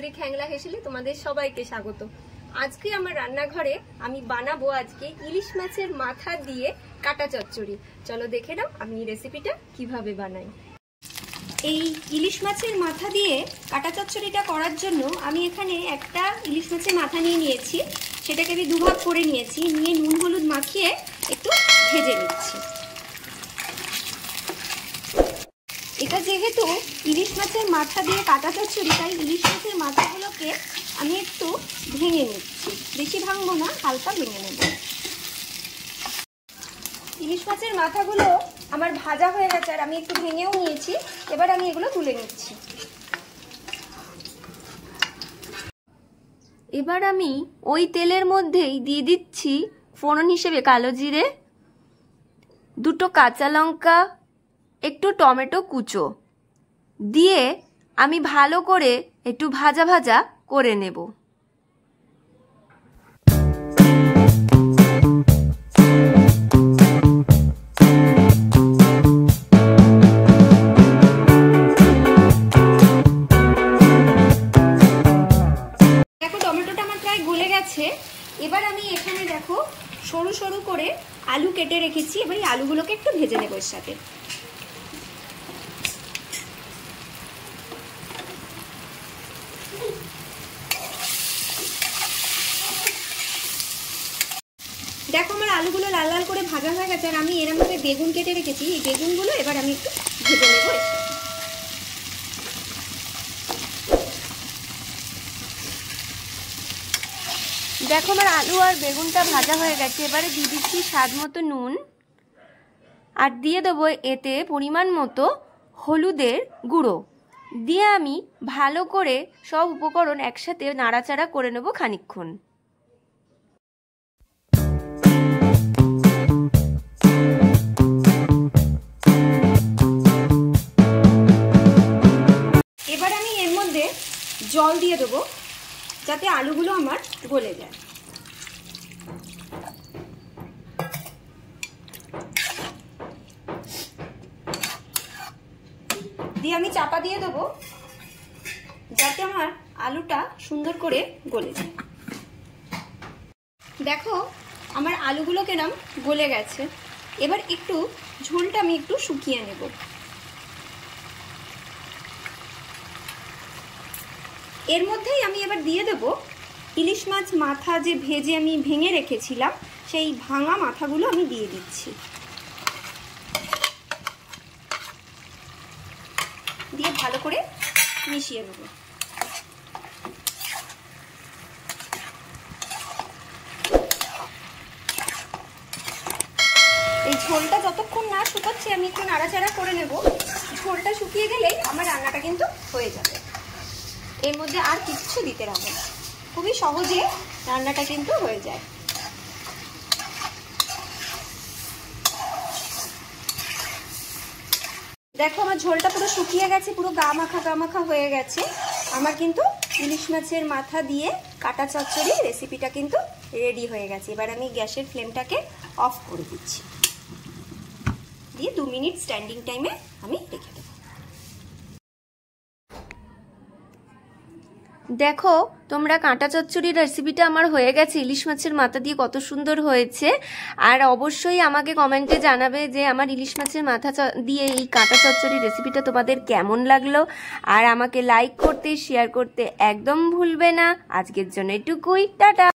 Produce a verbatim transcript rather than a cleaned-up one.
তান্ত্রিক হ্যাংলা হেসেলে তোমাদের সবাইকে স্বাগত। আজকে আমার রান্নাঘরে আমি বানাবো আজকে ইলিশ মাছের মাথা দিয়ে কাটা চচ্চড়ি। চলো দেখে নাও আমি রেসিপিটা কিভাবে বানাই। এই ইলিশ মাছের মাথা দিয়ে কাটা চচ্চড়িটা করার জন্য আমি এখানে একটা ইলিশ মাছের মাথা নিয়ে নিয়েছি, সেটাকে আমি দুভাগ করে নিয়েছি, নিয়ে নুন হলুদ মাখিয়ে একটু ভেজে নিচ্ছি। এটা যেহেতু ইলিশ মাছের মাথা দিয়ে কাটা চচ্চড়ি, তাই ইলিশ মাছের মাথাগুলোকে আমি একটু ভেঙে নিচ্ছি, বেশি ভাঙবো না, হালকা ভেঙে নেব। ইলিশ মাছের মাথাগুলো আমার ভাজা হয়ে গেছে আর আমি একটু ভেঙেও নিয়েছি। এবার আমি এগুলো তুলে নিচ্ছি। এবার আমি ওই তেলের মধ্যেই দিয়ে দিচ্ছি ফোড়ন হিসেবে কালো জিরে, দুটো কাঁচা লঙ্কা, একটু টমেটো কুচো দিয়ে আমি ভালো করে একটু ভাজা ভাজা করে নেব। দেখো টমেটোটা আমার প্রায় গলে গেছে। এবার আমি এখানে দেখো সরু সরু করে আলু কেটে রেখেছি। এবার এই আলুগুলোকে একটু ভেজে নেব এর সাথে। দেখো আমার আলুগুলো লাল লাল করে ভাজা হয়ে গেছে আর আমি এরকম ভাবে বেগুন কেটে রেখেছি। এই বেগুনগুলো এবার আমি একটু ভেজে নেব। দেখো আমার আলু আর বেগুনটা ভাজা হয়ে গেছে। এবারে দিয়ে দিচ্ছি স্বাদ মতো নুন আর দিয়ে দেবো এতে পরিমাণ মতো হলুদের গুঁড়ো দিয়ে আমি ভালো করে সব উপকরণ একসাথে নাড়াচাড়া করে নেব খানিকক্ষণ। এবার আমি এর মধ্যে জল দিয়ে দেবো যাতে আলুগুলো আমার গলে যায়। দিয়ে আমি চাপা দিয়ে দেবো যাতে আমার আলুটা সুন্দর করে গলে যায়। দেখো আমার আলুগুলো কেরম গলে গেছে। এবার একটু ঝোলটা আমি একটু শুকিয়ে নেব। এর মধ্যেই আমি এবার দিয়ে দেবো ইলিশ মাছ মাথা যে ভেজে আমি ভেঙে রেখেছিলাম, সেই ভাঙা মাথাগুলো আমি দিয়ে দিচ্ছি। দিয়ে ভালো করে মিশিয়ে নেব। এই ঝোলটা যতক্ষণ না শুকাচ্ছে আমি একটু নাড়াচাড়া করে নেব। ঝোলটা শুকিয়ে গেলেই আমার রান্নাটা কিন্তু হয়ে যাবে। এর মধ্যে আর কিচ্ছু দিতে হবে না, খুবই সহজে রান্নাটা কিন্তু হয়ে যায়। দেখো আমার ঝোলটা পুরো শুকিয়ে গেছে, পুরো গা মাখা গা মাখা হয়ে গেছে। আমার কিন্তু ইলিশ মাছের মাথা দিয়ে কাটা চচ্চড়ি রেসিপিটা কিন্তু রেডি হয়ে গেছে। এবার আমি গ্যাসের ফ্লেমটাকে অফ করে দিচ্ছি, দিয়ে দু মিনিট স্ট্যান্ডিং টাইমে আমি রেখে দেবো। দেখো তোমরা কাঁটা চচ্চড়ির রেসিপিটা আমার হয়ে গেছে ইলিশ মাছের মাথা দিয়ে, কত সুন্দর হয়েছে। আর অবশ্যই আমাকে কমেন্টে জানাবে যে আমার ইলিশ মাছের মাথা দিয়ে এই কাঁটা চচ্চড়ির রেসিপিটা তোমাদের কেমন লাগলো। আর আমাকে লাইক করতে শেয়ার করতে একদম ভুলবে না। আজকের জন্য এটুকুই, টাটা।